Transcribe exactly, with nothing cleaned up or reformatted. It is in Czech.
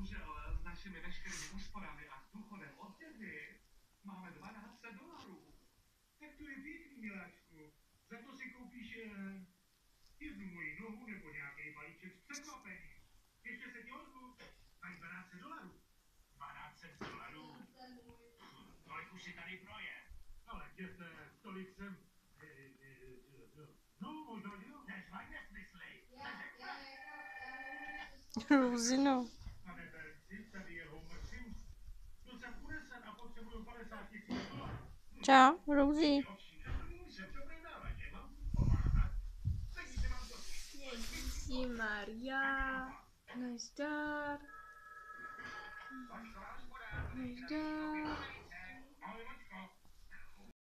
bohužel s našimi veškerými úsporami a s důchodem od dědy máme dvanáct dolarů. Tak to je pěkný, miláčku. Za to si koupíš eh, jednu moji nohu nebo nějaký balíček s překvapením. Ještě se ti ozvu. Mají dvanáct dolarů. dvanáct dolarů? Tolik už si tady proje. Ale jděte, tolik jsem... eh, eh, eh, No, možná jo. Neřvaň nesmysly. Růzino. Pane Berci, tady je Homer Simpson. Byl jsem unesen a potřebuju padesát tisíc dolarů. Čau, Rosie. Jsem to prodávať, nemám pomáhat. Peníze mám to. Ježíši Maria. Nezdar. Nezdar. Ale